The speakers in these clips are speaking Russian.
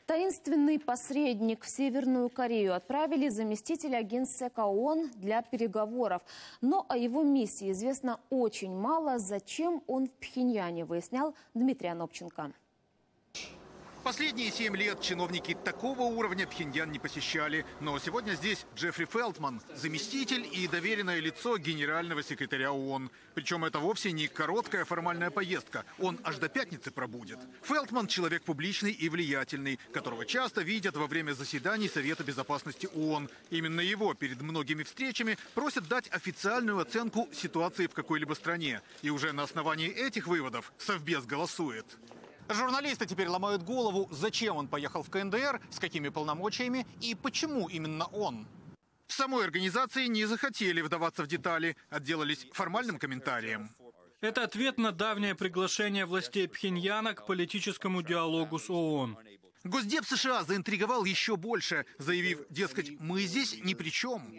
Таинственный посредник в Северную Корею отправили заместителя Генсека ООН для переговоров. Но о его миссии известно очень мало. Зачем он в Пхеньяне, выяснял Дмитрий Анопченко. Последние 7 лет чиновники такого уровня Пхеньян не посещали. Но сегодня здесь Джеффри Фелтман, заместитель и доверенное лицо генерального секретаря ООН. Причем это вовсе не короткая формальная поездка. Он аж до пятницы пробудет. Фелтман – человек публичный и влиятельный, которого часто видят во время заседаний Совета Безопасности ООН. Именно его перед многими встречами просят дать официальную оценку ситуации в какой-либо стране. И уже на основании этих выводов Совбез голосует. Журналисты теперь ломают голову, зачем он поехал в КНДР, с какими полномочиями и почему именно он. В самой организации не захотели вдаваться в детали, отделались формальным комментарием. Это ответ на давнее приглашение властей Пхеньяна к политическому диалогу с ООН. Госдеп США заинтриговал еще больше, заявив, дескать, мы здесь ни при чем.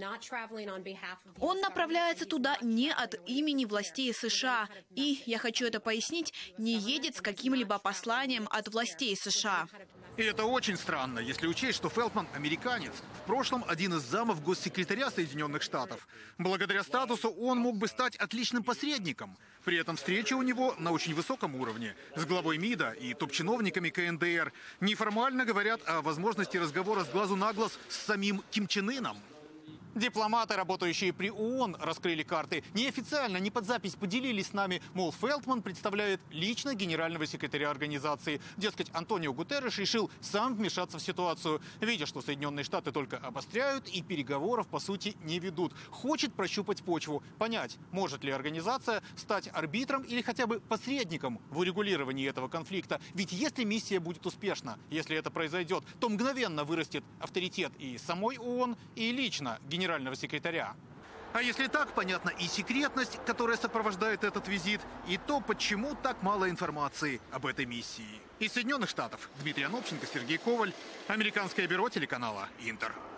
Он направляется туда не от имени властей США. И, я хочу это пояснить, не едет с каким-либо посланием от властей США. И это очень странно, если учесть, что Фелтман американец. В прошлом один из замов госсекретаря Соединенных Штатов. Благодаря статусу он мог бы стать отличным посредником. При этом встреча у него на очень высоком уровне. С главой МИДа и топ-чиновниками КНДР. Неформально говорят о возможности разговора с глазу на глаз с самим Ким Чен Ыном. Дипломаты, работающие при ООН, раскрыли карты. Неофициально, не под запись поделились с нами. Мол, Фелтман представляет лично генерального секретаря организации. Дескать, Антонио Гутерреш решил сам вмешаться в ситуацию. Видя, что Соединенные Штаты только обостряют и переговоров, по сути, не ведут. Хочет прощупать почву, понять, может ли организация стать арбитром или хотя бы посредником в урегулировании этого конфликта. Ведь если миссия будет успешна, если это произойдет, то мгновенно вырастет авторитет и самой ООН, и лично генерального секретаря. А если так, понятна и секретность, которая сопровождает этот визит, и то, почему так мало информации об этой миссии. Из Соединенных Штатов Дмитрий Анопченко, Сергей Коваль, Американское бюро телеканала «Интер».